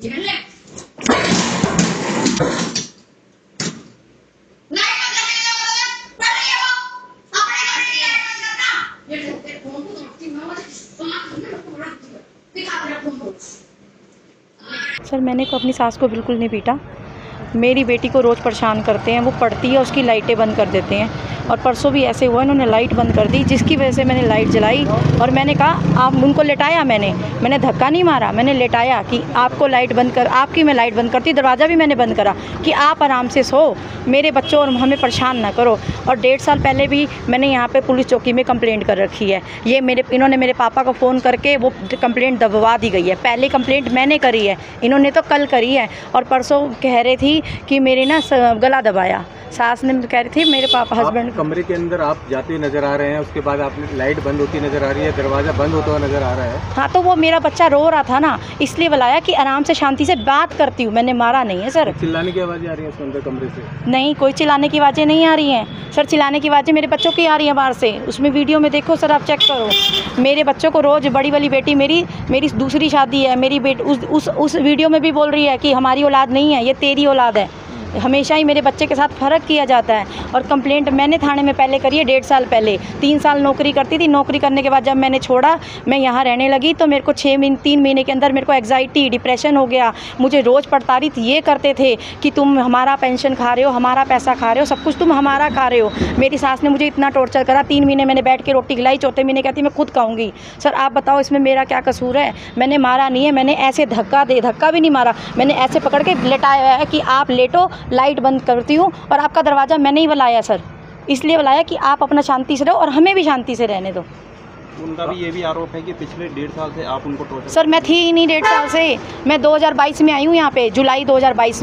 Sir मैंने को अपनी सास को बिल्कुल नहीं पीटा। मेरी बेटी को रोज़ परेशान करते हैं, वो पढ़ती है उसकी लाइटें बंद कर देते हैं। और परसों भी ऐसे हुआ, इन्होंने लाइट बंद कर दी, जिसकी वजह से मैंने लाइट जलाई और मैंने कहा आप उनको लेटाया। मैंने धक्का नहीं मारा, मैंने लेटाया कि आपको लाइट बंद कर, आपकी मैं लाइट बंद करती, दरवाज़ा भी मैंने बंद करा कि आप आराम से सो, मेरे बच्चों और हमें परेशान ना करो। और 1.5 साल पहले भी मैंने यहाँ पे पुलिस चौकी में कंप्लेंट कर रखी है। ये इन्होंने मेरे पापा को फ़ोन करके वो कंप्लेंट दबवा दी गई है। पहले कंप्लेंट मैंने करी है, इन्होंने तो कल करी है। और परसों कह रही थी कि मेरे ना गला दबाया, सास ने कह रही थी मेरे पापा हस्बैंड। कमरे के अंदर आप जाते नजर आ रहे हैं, उसके बाद आपने लाइट बंद होती नजर आ रही है, दरवाज़ा बंद होता हुआ नजर आ रहा है। हाँ तो वो मेरा बच्चा रो रहा था ना, इसलिए बुलाया कि आराम से शांति से बात करती हूँ। मैंने मारा नहीं है सर। चिल्लाने की आवाज़ें आ रही हैं उसके अंदर कमरे से? नहीं, कोई चिल्लाने की आवाज़ें नहीं आ रही हैं सर। चिल्लाने की आवाज़ें मेरे बच्चों की आ रही हैं बाहर से। उसमें वीडियो में देखो सर, आप चेक करो। मेरे बच्चों को रोज़, बड़ी वाली बेटी मेरी दूसरी शादी है, मेरी बेटी उस वीडियो में भी बोल रही है कि हमारी औलाद नहीं है, ये तेरी औलाद है। हमेशा ही मेरे बच्चे के साथ फ़र्क किया जाता है। और कंप्लेंट मैंने थाने में पहले करी है 1.5 साल पहले। 3 साल नौकरी करती थी, नौकरी करने के बाद जब मैंने छोड़ा, मैं यहाँ रहने लगी, तो मेरे को 3 महीने के अंदर मेरे को एग्जाइटी, डिप्रेशन हो गया। मुझे रोज़ प्रताड़ित ये करते थे कि तुम हमारा पेंशन खा रहे हो, हमारा पैसा खा रहे हो, सब कुछ तुम हमारा खा रहे हो। मेरी सास ने मुझे इतना टॉर्चर करा। 3 महीने मैंने बैठ के रोटी खिलाई, चौथे महीने कहती मैं खुद खाऊंगी। सर आप बताओ इसमें मेरा क्या कसूर है? मैंने मारा नहीं है, मैंने ऐसे धक्का भी नहीं मारा, मैंने ऐसे पकड़ के लेटाया है कि आप लेटो, लाइट बंद करती हूँ। और आपका दरवाज़ा मैंने ही बुलाया सर, इसलिए बुलाया कि आप अपना शांति से रहो और हमें भी शांति से रहने दो। उनका भी ये भी आरोप है कि पिछले 1.5 साल से आप उनको टॉर्चर। सर मैं थी ही नहीं 1.5 साल से। मैं 2022 में आई हूँ यहाँ पे, जुलाई 2022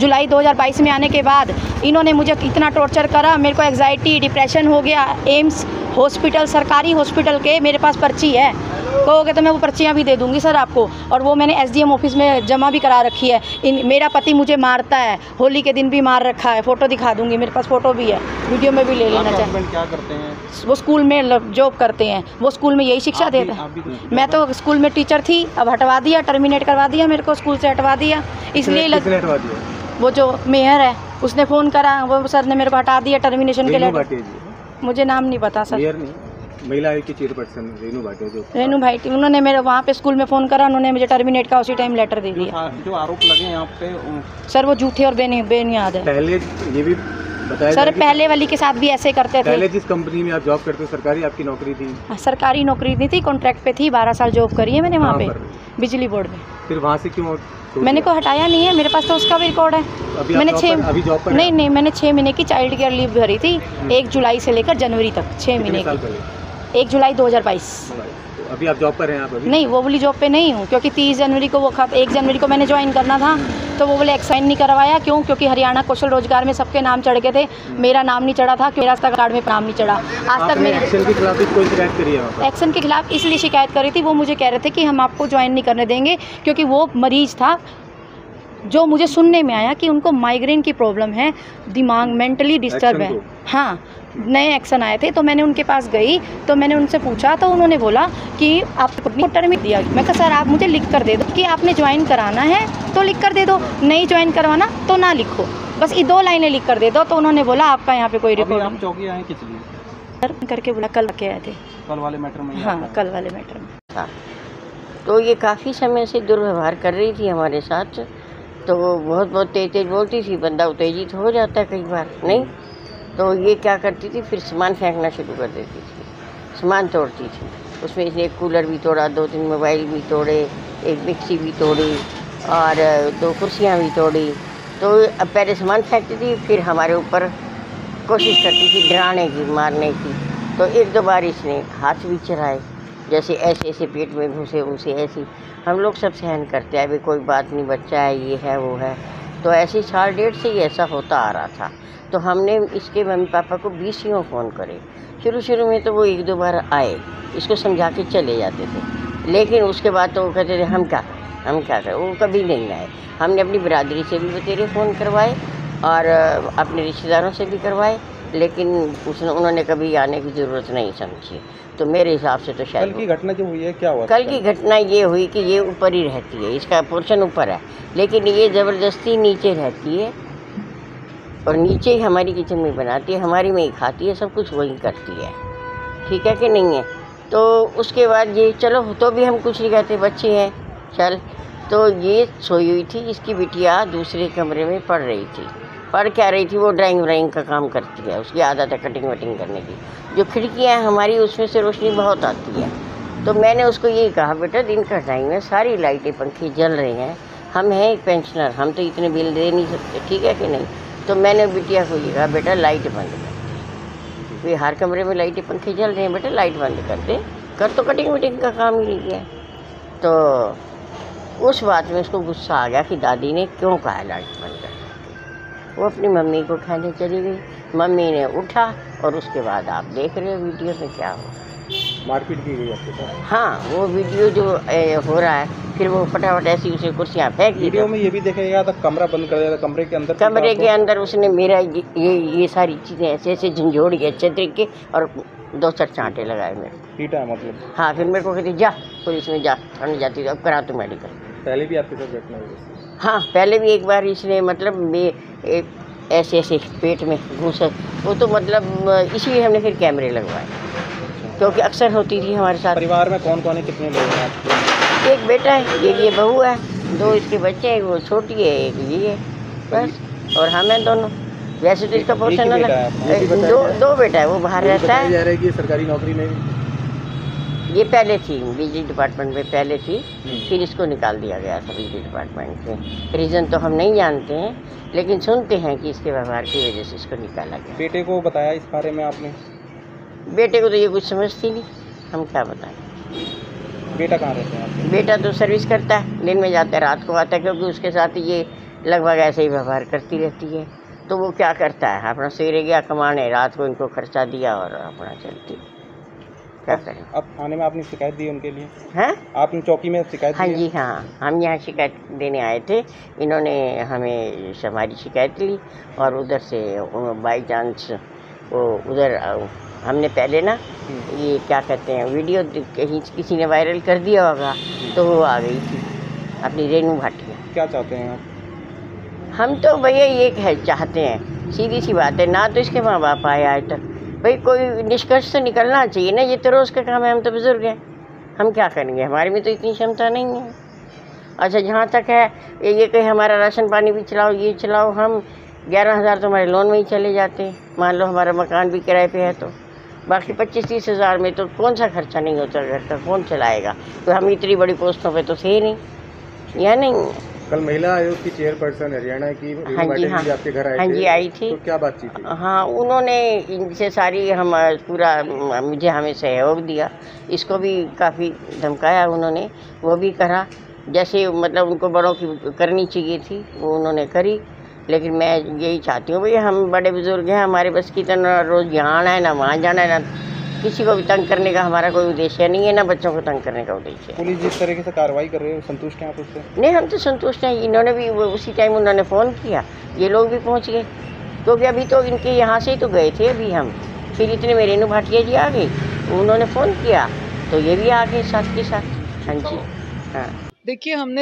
में आने के बाद इन्होंने मुझे इतना टॉर्चर करा। मेरे को एग्जाइटी, डिप्रेशन हो गया। एम्स हॉस्पिटल, सरकारी हॉस्पिटल के मेरे पास पर्ची है, कहोगे तो मैं वो पर्चियाँ भी दे दूँगी सर आपको। और वो मैंने SDM ऑफिस में जमा भी करा रखी है। मेरा पति मुझे मारता है, होली के दिन भी मार रखा है, फ़ोटो दिखा दूँगी, मेरे पास फ़ोटो भी है, वीडियो में भी ले लेना चाहिए। क्या करते हैं? वो स्कूल में जॉब करते हैं, वो स्कूल में यही शिक्षा देते हैं। मैं तो स्कूल में टीचर थी, अब हटवा दिया, टर्मिनेट करवा दिया, मेरे को स्कूल से हटवा दिया। इसलिए वो जो मेयर है उसने फ़ोन करा, वो सर ने मेरे को हटा दिया टर्मिनेशन के लिए। मुझे नाम नहीं पता सर। महिला आयोग की चेयरपर्सन रेनू भाटिया, रेनू भाटिया, उन्होंने मेरे वहाँ पे स्कूल में फ़ोन करा, उन्होंने मुझे टर्मिनेट का उसी टाइम लेटर दे दिया। जो आरोप लगे यहाँ पे सर वो झूठे और बेनियाद है। पहले ये भी बताया सर, पहले वाली के साथ भी ऐसे करते थे। पहले जिस कंपनी में आप जॉब करते हो, सरकारी आपकी नौकरी थी? सरकारी नौकरी नहीं थी, कॉन्ट्रैक्ट पे थी। 12 साल जॉब करी है मैंने वहाँ पे, बिजली बोर्ड में। फिर वहाँ से क्यों? मैंने को हटाया नहीं है, मेरे पास तो उसका भी रिकॉर्ड है। मैंने 6 नहीं, मैंने 6 महीने की चाइल्ड केयर लीव भरी थी, 1 जुलाई से लेकर जनवरी तक, 6 महीने की। 1 जुलाई 2022। तो अभी आप जॉब पर हैं? आप अभी नहीं, वो वाली जॉब पे नहीं हूँ, क्योंकि 30 जनवरी को 1 जनवरी को मैंने ज्वाइन करना था, तो वो बोले एक्साइन नहीं करवाया। क्यों? क्योंकि हरियाणा कौशल रोजगार में सबके नाम चढ़ गए थे, मेरा नाम नहीं चढ़ा था, मेरा कार्ड में नाम नहीं चढ़ा। आज तक मेरे एक्शन के खिलाफ कोई शिकायत करी है? एक्शन के खिलाफ इसलिए शिकायत करी थी, वो मुझे कह रहे थे कि हम आपको ज्वाइन नहीं करने देंगे, क्योंकि वो मरीज था। जो मुझे सुनने में आया कि उनको माइग्रेन की प्रॉब्लम है, दिमाग मेंटली डिस्टर्ब है। हाँ, नए एक्शन आए थे, तो मैंने उनके पास गई, तो मैंने उनसे पूछा, तो उन्होंने बोला कि आपको टर्मिनेट दिया। मैं कहा सर आप मुझे लिख कर दे दो कि आपने ज्वाइन कराना है तो लिख कर दे दो, नहीं ज्वाइन करवाना तो ना लिखो, बस ये 2 लाइनें लिख कर दे दो। तो उन्होंने बोला आपका यहाँ पे कोई रिपोर्ट। आप चौकी आए किस लिए? सर करके बोला कल के आए थे, कल वाले मैटर में? हाँ, कल वाले मैटर में। तो ये काफ़ी समय से दुर्व्यवहार कर रही थी हमारे साथ, तो बहुत तेज बोलती थी, बंदा उत्तेजित हो जाता है कई बार। नहीं तो ये क्या करती थी, फिर सामान फेंकना शुरू कर देती थी, सामान तोड़ती थी। उसमें इसने एक कूलर भी तोड़ा, 2-3 मोबाइल भी तोड़े, एक मिक्सी भी तोड़ी और 2 कुर्सियाँ भी तोड़ी। तो अब पहले सामान फेंकती थी, फिर हमारे ऊपर कोशिश करती थी डराने की, मारने की। तो 1-2 बार इसने हाथ भी चलाए, जैसे ऐसे पेट में घुसे उसे ऐसी। हम लोग सब सहन करते हैं, भाई कोई बात नहीं, बच्चा है, ये है वो है। तो ऐसे 1.5 साल से ही ऐसा होता आ रहा था। तो हमने इसके मम्मी पापा को 20 फ़ोन करे। शुरू में तो वो 1-2 बार आए, इसको समझा के चले जाते थे, लेकिन उसके बाद तो वो कहते थे हम क्या करें। वो कभी नहीं आए। हमने अपनी बिरादरी से भी बतेरे फ़ोन करवाए और अपने रिश्तेदारों से भी करवाए, लेकिन उन्होंने कभी आने की ज़रूरत नहीं समझी। तो मेरे हिसाब से तो शायद कल की घटना जो हुई है क्या हुआ? कल की घटना ये हुई कि ये ऊपर ही रहती है, इसका पोर्शन ऊपर है, लेकिन ये ज़बरदस्ती नीचे रहती है और नीचे ही हमारी किचन में बनाती है, हमारी में ही खाती है, सब कुछ वही करती है। ठीक है कि नहीं है? तो उसके बाद ये चलो तो भी हम कुछ नहीं कहते, बच्चे हैं चल। तो ये सोई हुई थी, इसकी बिटिया दूसरे कमरे में पढ़ रही थी। पढ़ क्या रही थी, वो ड्राइंग व्राइंग का काम करती है, उसकी आदत है कटिंग वटिंग करने की। जो खिड़कियाँ हैं हमारी उसमें से रोशनी बहुत आती है। तो मैंने उसको यही कहा, बेटा दिन का टाइम है, सारी लाइटें पंखे जल रहे हैं, हम हैं एक पेंशनर, हम तो इतने बिल दे नहीं सकते, ठीक है कि नहीं? तो मैंने बिटिया को ये कहा, बेटा लाइट बंद कर दे, हर कमरे में लाइटें पंखे जल रहे हैं, बेटा लाइट बंद कर दे, कर तो कटिंग वटिंग का काम ही नहीं है। तो उस बात में उसको गुस्सा आ गया कि दादी ने क्यों कहा लाइट बंद कर। वो अपनी मम्मी को उठाने चली गई, मम्मी ने उठा और उसके बाद आप देख रहे हो वीडियो में क्या हो, मारपीट की गई आपके साथ? हाँ, वो वीडियो जो हो रहा है, फिर वो फटाफट ऐसी उसे कुर्सियाँ फेंक दी। वीडियो में ये भी देखा गया था कमरा बंद कर दिया था, कमरे के अंदर उसने मेरा ये सारी चीज़ें ऐसे ऐसे झंझोड़ के अच्छे तरीके और 2-4 चांटे लगाए मेरे। पीटा मतलब? हाँ, फिर मेरे को कहती जा पुलिस में जा, ठंड जाती तो अब करा तो मेडिकल। पहले भी आपके साथ घटना हुई? हाँ, पहले भी एक बार इसने मतलब ऐसे ऐसे पेट में घूसा, वो तो मतलब इसीलिए हमने फिर कैमरे लगवाए, क्योंकि अक्सर होती थी हमारे साथ। परिवार में कौन कौन है, कितने लोग हैं आपके? एक बेटा है, एक ये बहू है, 2 इसके बच्चे हैं, वो छोटी है, एक ये है, बस। और हम हैं दोनों। वैसे तो इसका पोर्शन अलग, 2 बेटा है, वो बाहर रहता है। जा रहा है कि सरकारी नौकरी में ये पहले थी बिजली डिपार्टमेंट में, पहले थी, फिर इसको निकाल दिया गया था बिजली डिपार्टमेंट से। रीज़न तो हम नहीं जानते हैं, लेकिन सुनते हैं कि इसके व्यवहार की वजह से इसको निकाला गया। बेटे को बताया इस बारे में आपने? बेटे को तो ये कुछ समझती नहीं, हम क्या बताएं। बेटा कहाँ रहते हैं आपके? बेटा तो सर्विस करता है, दिन में जाता है, रात को आता है, क्योंकि उसके साथ ये लगभग ऐसे ही व्यवहार करती रहती है। तो वो क्या करता है, अपना सवेरे गया कमाने, रात को इनको खर्चा दिया और अपना चलती। क्या करें? अब थाने में आपने शिकायत दी उनके लिए? हैं? आपने चौकी में शिकायत दी? हाँ जी, हाँ, हम यहाँ शिकायत देने आए थे, इन्होंने हमें हमारी शिकायत ली और उधर से बाई चांस वो उधर हमने पहले ना ये क्या कहते हैं वीडियो कहीं किसी ने वायरल कर दिया होगा, तो वो आ गई थी अपनी रेनू भाटिया। क्या चाहते हैं आप? हम तो भैया ये चाहते हैं, सीधी सी बात है, ना तो इसके माँ बाप आए आज तक, भाई कोई निष्कर्ष तो निकलना चाहिए ना, ये तो रोज़ का काम है, हम तो बुजुर्ग हैं, हम क्या करेंगे, हमारी में तो इतनी क्षमता नहीं है। अच्छा, जहाँ तक है ये कहीं हमारा राशन पानी भी चलाओ, ये चलाओ, हम 11,000 तो हमारे लोन में ही चले जाते हैं, मान लो हमारा मकान भी किराए पे है, तो बाकी 25-30 हज़ार में तो कौन सा खर्चा नहीं होता, घर का कौन चलाएगा? तो हम इतनी बड़ी पोस्टों पे तो थे नहीं, या नहीं। कल महिला आयोग की चेयरपर्सन हरियाणा की हाँ जी, हाँ, आपके घर हाँ जी, आई थी। तो क्या बातचीत थी? हाँ, उन्होंने इनसे सारी हम पूरा हमें सहयोग दिया, इसको भी काफ़ी धमकाया उन्होंने, वो भी करा जैसे मतलब उनको बड़ों की करनी चाहिए थी, वो उन्होंने करी। लेकिन मैं यही चाहती हूँ भैया, हम बड़े बुजुर्ग हैं, हमारे बस की तरह रोज़ यहाँ आना है, ना वहाँ जाना है, ना किसी को भी तंग करने का हमारा कोई उद्देश्य नहीं है, ना बच्चों को तंग करने का उद्देश्य है। पुलिस जिस तरीके से कार्रवाई कर रही है, संतुष्ट हैं आप उससे? नहीं, हम तो संतुष्ट हैं। इन्होंने भी उसी टाइम उन्होंने फ़ोन किया, ये लोग भी पहुंच गए, क्योंकि अभी तो इनके यहाँ से ही तो गए थे अभी हम, फिर इतने मेरे रेनू भाटिया जी आ गए, उन्होंने फ़ोन किया तो ये भी आ गए साथ के साथ। हाँ जी, हाँ। देखिए, हमने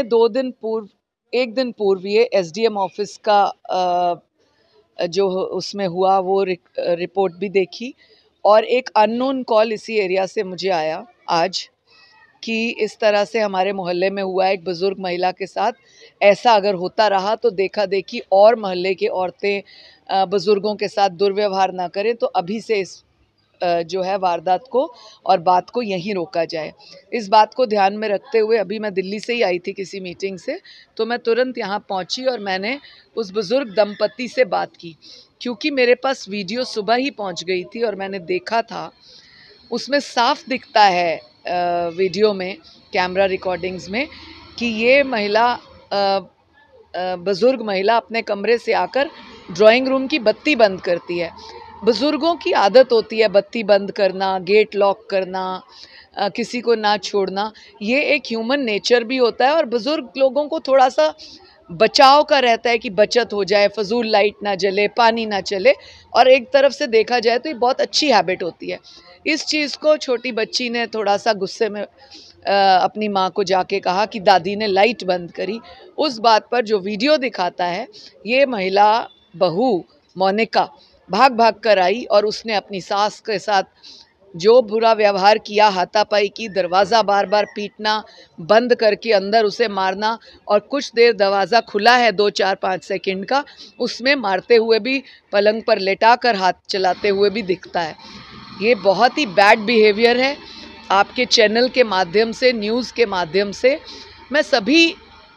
1 दिन पूर्व ये SDM ऑफिस का जो उसमें हुआ वो रिपोर्ट भी देखी, और एक अननोन कॉल इसी एरिया से मुझे आया आज कि इस तरह से हमारे मोहल्ले में हुआ एक बुज़ुर्ग महिला के साथ, ऐसा अगर होता रहा तो देखा देखी और मोहल्ले की औरतें बुज़ुर्गों के साथ दुर्व्यवहार ना करें, तो अभी से इस जो है वारदात को और बात को यहीं रोका जाए। इस बात को ध्यान में रखते हुए अभी मैं दिल्ली से ही आई थी किसी मीटिंग से, तो मैं तुरंत यहाँ पहुँची और मैंने उस बुज़ुर्ग दंपति से बात की, क्योंकि मेरे पास वीडियो सुबह ही पहुँच गई थी और मैंने देखा था, उसमें साफ दिखता है वीडियो में, कैमरा रिकॉर्डिंग्स में, कि ये महिला बुज़ुर्ग महिला अपने कमरे से आकर ड्राइंग रूम की बत्ती बंद करती है। बुज़ुर्गों की आदत होती है बत्ती बंद करना, गेट लॉक करना, किसी को ना छोड़ना, ये एक ह्यूमन नेचर भी होता है। और बुज़ुर्ग लोगों को थोड़ा सा बचाव का रहता है कि बचत हो जाए, फजूल लाइट ना जले, पानी ना चले। और एक तरफ से देखा जाए तो ये बहुत अच्छी हैबिट होती है। इस चीज़ को छोटी बच्ची ने थोड़ा सा गुस्से में अपनी माँ को जाके कहा कि दादी ने लाइट बंद करी। उस बात पर जो वीडियो दिखाता है, ये महिला बहू मोनिका भाग भाग कर आई और उसने अपनी सास के साथ जो बुरा व्यवहार किया, हाथापाई की, दरवाज़ा बार बार पीटना, बंद करके अंदर उसे मारना। और कुछ देर दरवाज़ा खुला है 2-4-5 सेकंड का, उसमें मारते हुए भी, पलंग पर लेटा कर हाथ चलाते हुए भी दिखता है। ये बहुत ही बैड बिहेवियर है। आपके चैनल के माध्यम से, न्यूज़ के माध्यम से मैं सभी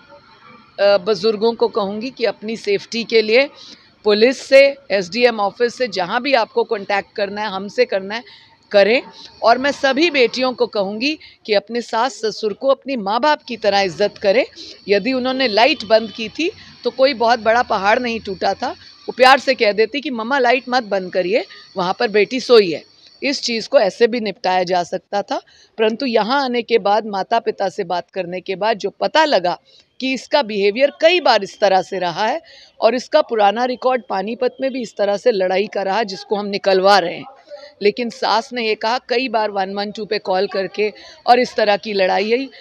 बुज़ुर्गों को कहूँगी कि अपनी सेफ्टी के लिए पुलिस से, एसडीएम ऑफिस से, जहाँ भी आपको कांटेक्ट करना है, हमसे करना है, करें। और मैं सभी बेटियों को कहूँगी कि अपने सास ससुर को अपनी माँ बाप की तरह इज्जत करें। यदि उन्होंने लाइट बंद की थी तो कोई बहुत बड़ा पहाड़ नहीं टूटा था। वो प्यार से कह देती कि मम्मा लाइट मत बंद करिए, वहाँ पर बेटी सोई है। इस चीज़ को ऐसे भी निपटाया जा सकता था। परंतु यहाँ आने के बाद, माता पिता से बात करने के बाद जो पता लगा कि इसका बिहेवियर कई बार इस तरह से रहा है और इसका पुराना रिकॉर्ड पानीपत में भी इस तरह से लड़ाई का रहा, जिसको हम निकलवा रहे हैं। लेकिन सास ने ये कहा कई बार 112 पे कॉल करके, और इस तरह की लड़ाई हुई।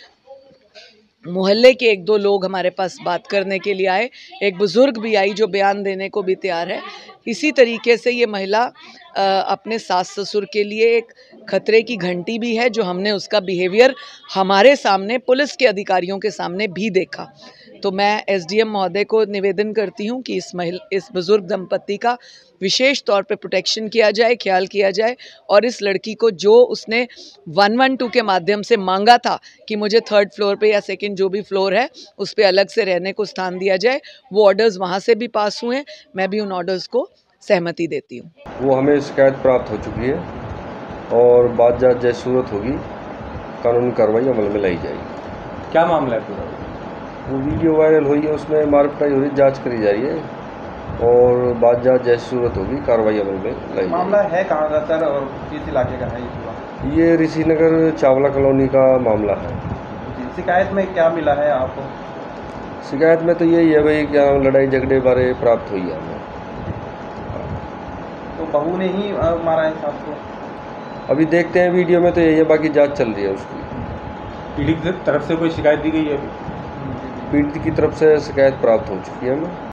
मोहल्ले के 1-2 लोग हमारे पास बात करने के लिए आए, एक बुज़ुर्ग भी आई जो बयान देने को भी तैयार है। इसी तरीके से ये महिला अपने सास ससुर के लिए एक खतरे की घंटी भी है, जो हमने उसका बिहेवियर हमारे सामने, पुलिस के अधिकारियों के सामने भी देखा। तो मैं एसडीएम महोदय को निवेदन करती हूँ कि इस बुज़ुर्ग दंपति का विशेष तौर पे प्रोटेक्शन किया जाए, ख्याल किया जाए। और इस लड़की को जो उसने 112 के माध्यम से मांगा था कि मुझे 3rd फ्लोर पे या 2nd जो भी फ्लोर है उस पे अलग से रहने को स्थान दिया जाए, वो ऑर्डर्स वहाँ से भी पास हुए हैं। मैं भी उन ऑर्डर्स को सहमति देती हूँ। वो हमें शिकायत प्राप्त हो चुकी है और बात जात जैसी सूरत होगी कानूनी कार्रवाई अमल में लाई जाएगी। क्या मामला है पूरा? वो वीडियो वायरल हुई है, उसमें मारपिटाई हो रही, जांच करी जा रही है और बात जात जैसी सूरत होगी कार्रवाई अमल में लाई जाएगी। मामला है कहाँ का सर और किस इलाके का है ये ऋषि नगर चावला कॉलोनी का मामला है। शिकायत में क्या मिला है आपको? शिकायत में तो यही है भाई, क्या लड़ाई झगड़े बारे प्राप्त हुई है हमें। तो बहू ने ही मारा है साहब को? अभी देखते हैं, वीडियो में तो यही है, बाकी जांच चल रही है उसकी। पीड़ित की तरफ से कोई शिकायत दी गई है? पीड़ित की तरफ से शिकायत प्राप्त हो चुकी है हमें।